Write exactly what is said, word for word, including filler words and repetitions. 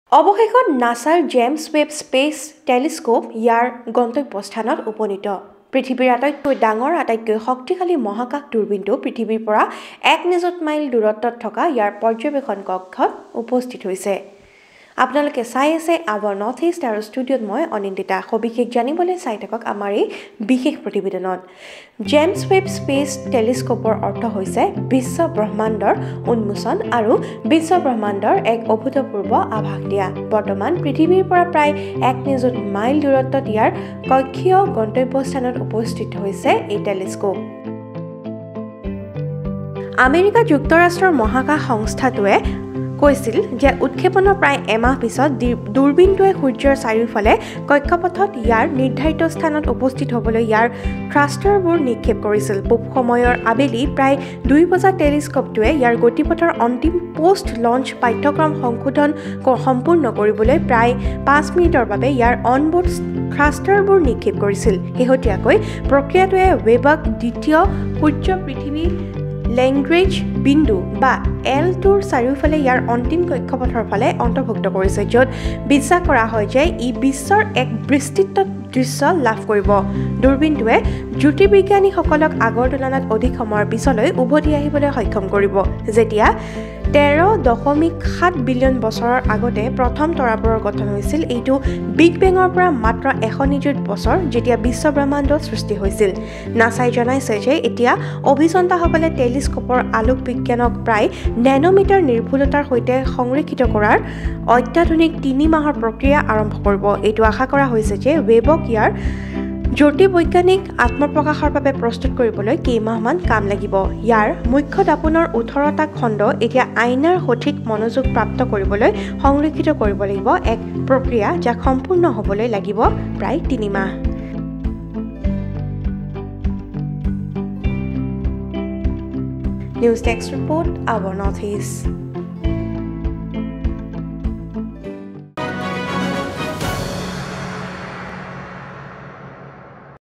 অৱশেষত নাছাৰ James Webb space telescope ইয়াৰ গন্তব্যস্থানত উপনীত। পৃথিৱীৰ আটাইতকৈ ডাঙৰ আটাইতকৈ শক্তিশালী মহাকাশ দূৰবীনটো পৃথিৱীৰ পৰা এক নিযুত মাইল দূৰত্বত থকা ইয়াৰ পৰ্যবেক্ষণ কক্ষত উপস্থিত হৈছে। আপোনালোকে চাই আছে আৱাৰ নৰ্থ ইষ্ট আৰু ষ্টুডিঅ'ত মই অনিন্দিতা। সবিশেষ জানিবলৈ চাই থাকক আমাৰ এই বিশেষ প্ৰতিবেদনত। জেমছ ৱেব স্পেচ টেলিস্কোপৰ অৰ্থ হৈছে বিশ্ব ব্ৰহ্মাণ্ডৰ উন্মোচন আৰু বিশ্ব ব্ৰহ্মাণ্ডৰ এক অভূতপূৰ্ব আভাস দিয়া। বৰ্তমান পৃথিৱীৰ পৰা প্ৰায় এক নিযুত মাইল দূৰত্বত ইয়াৰ কক্ষীয় গন্তব্যস্থানত উপস্থিত হৈছে এই টেলিস্কোপ। আমেৰিকা যুক্তৰাষ্ট্ৰৰ মহাকাশ সংস্থাটোৱে কৈছিল যে উৎক্ষেপণৰ প্ৰায় এমাহ পিছত দূৰবীনটোৱে সূৰ্যৰ চাৰিওফালে কক্ষপথত ইয়াৰ নিৰ্ধাৰিত স্থানত উপস্থিত হ'বলৈ ইয়াৰ থ্ৰাষ্টাৰবোৰ নিক্ষেপ কৰিছিল। পূব সময়ৰ আবেলি প্ৰায় দুই বজাত টেলিস্কোপটোৱে ইয়াৰ গতিপথৰ অন্তিম পোষ্ট লঞ্চ পাঠ্যক্ৰম সংশোধন সম্পূৰ্ণ কৰিবলৈ প্ৰায় পাঁচ মিনিটৰ বাবে ইয়াৰ অনবোৰ্ড থ্ৰাষ্টাৰবোৰ নিক্ষেপ কৰিছিল। শেহতীয়াকৈ প্ৰক্ৰিয়াটোৱে ৱেবক দ্বিতীয় সূৰ্য পৃথিৱী লেংগ্ৰেজ বিন্দু বা এল টুৰ চাৰিওফালে ইয়াৰ অন্তিম কক্ষপথৰ ফালে অন্তৰ্ভুক্ত কৰিছে, য'ত বিশ্বাস কৰা হয় যে ই বিশ্বৰ এক বিস্তৃত দৃশ্য লাভ কৰিব। দূৰবীনটোৱে জ্যোতিৰ্বিজ্ঞানীসকলক আগৰ তুলনাত অধিক সময়ৰ পিছলৈ উভতি আহিবলৈ সক্ষম কৰিব, যেতিয়া তেৰ দশমিক সাত বিলিয়ন বছৰৰ আগতে প্ৰথম তৰাবোৰৰ গঠন হৈছিল। এইটো বিগ বেঙৰ পৰা মাত্ৰ এশ নিযুত বছৰ যেতিয়া বিশ্ব ব্ৰহ্মাণ্ডৰ সৃষ্টি হৈছিল। নাছাই জনাইছে যে এতিয়া অভিযন্তাসকলে টেলিস্কোপৰ আলোক বিজ্ঞানক প্ৰায় নেনোমিটাৰ নিৰ্ভুলতাৰ সৈতে সংৰক্ষিত কৰাৰ অত্যাধুনিক তিনি মাহৰ প্ৰক্ৰিয়া আৰম্ভ কৰিব। এইটো আশা কৰা হৈছে যে ৱেবক ইয়াৰ জ্যোতিৰ্বৈজ্ঞানিক আত্মপ্ৰকাশৰ বাবে প্ৰস্তুত কৰিবলৈ কেইমাহমান কাম লাগিব। ইয়াৰ মুখ্য দাপোনৰ ওঠৰটা খণ্ড এতিয়া আইনাৰ সঠিক মনোযোগ প্ৰাপ্ত কৰিবলৈ সংৰক্ষিত কৰিব লাগিব, এক প্ৰক্ৰিয়া যাক সম্পূৰ্ণ হ'বলৈ লাগিব প্ৰায় তিনি মাহ। News desk report our North east.